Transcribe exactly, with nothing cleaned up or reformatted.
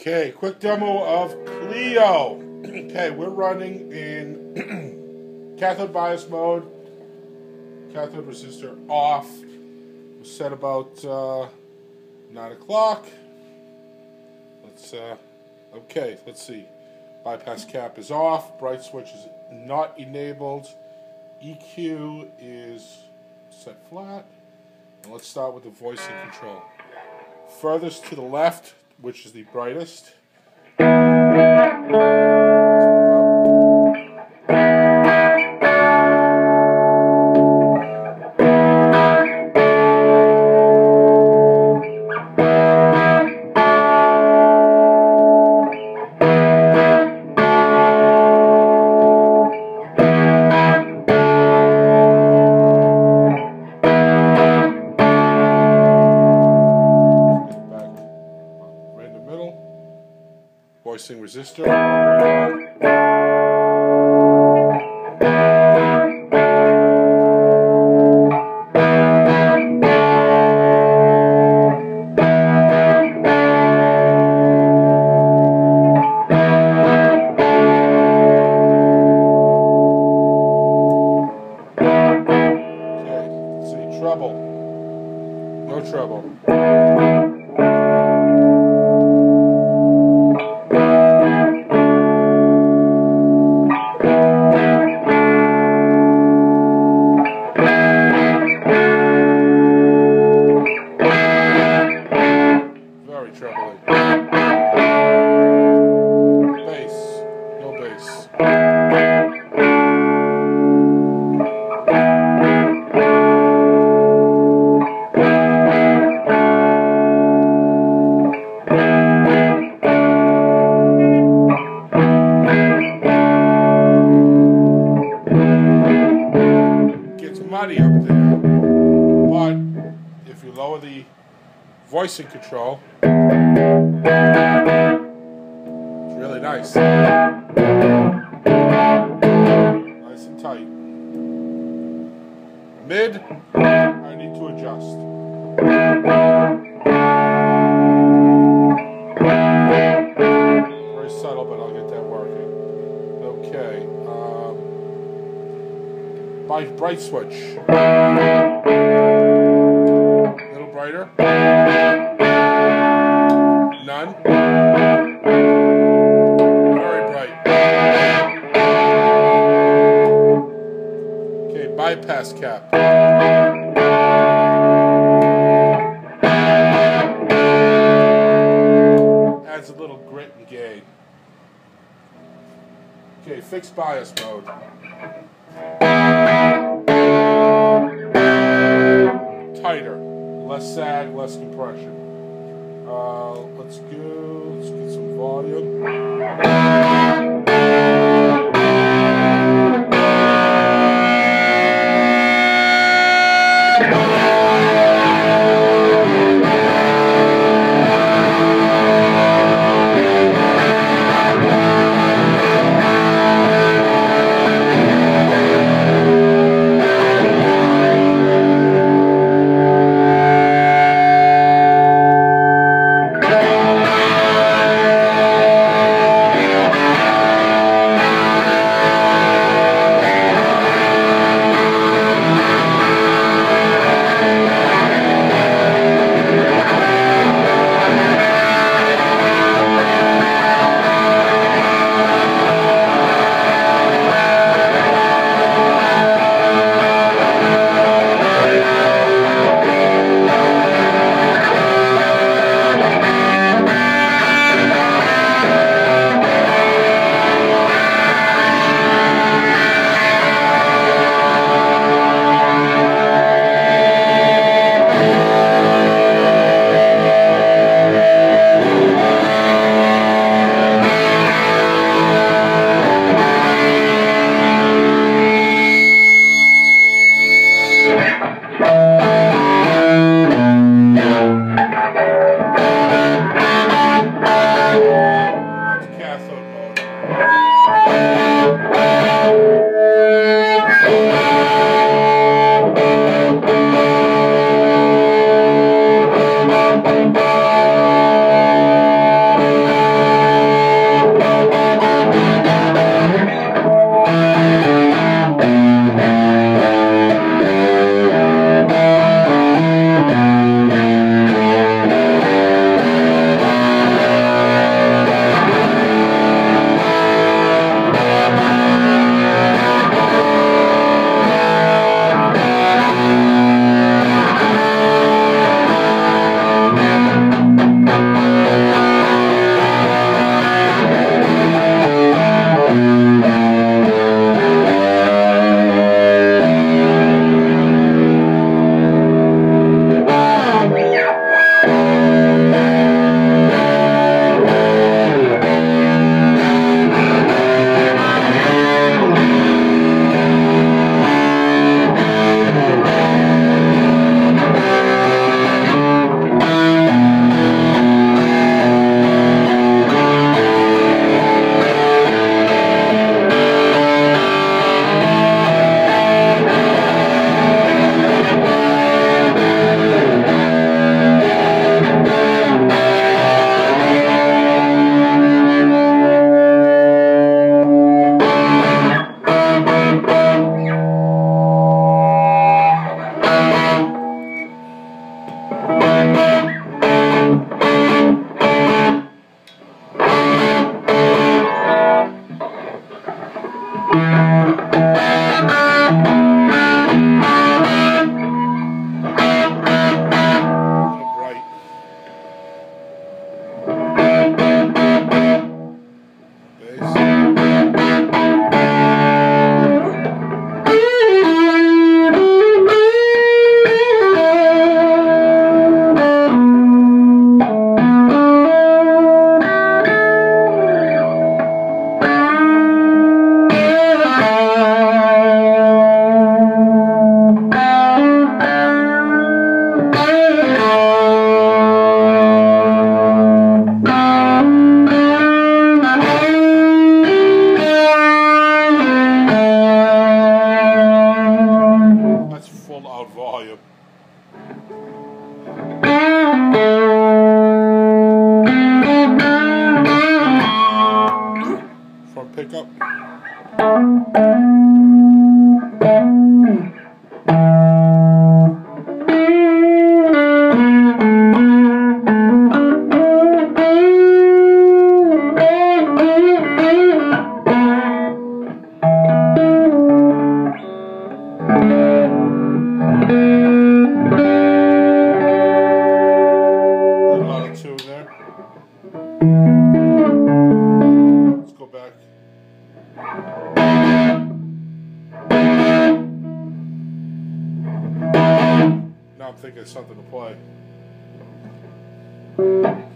Okay, quick demo of Clio. Okay, we're running in cathode bias mode. Cathode resistor off. We'll set about uh, nine o'clock. Let's, uh, okay, let's see. Bypass cap is off. Bright switch is not enabled. E Q is set flat. And let's start with the voicing control. Furthest to the left, which is the brightest. Voicing resistor. Okay, let's see, treble. No treble. Trebly. Bass. No bass. Gets muddy up there, but if you lower the voicing control, it's really nice. Nice and tight. Mid, I need to adjust. Very subtle, but I'll get that working. Okay. Um, bright, bright switch. A little brighter. None. Very bright. Okay, bypass cap. Adds a little grit and gain. Okay, fixed bias mode. Tighter. Less sag, less compression. Uh, let's go, let's get some volume. Let's go back. Now I'm thinking of something to play.